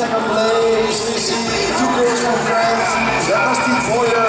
second place, we see two girls from France. That was Steve Boyer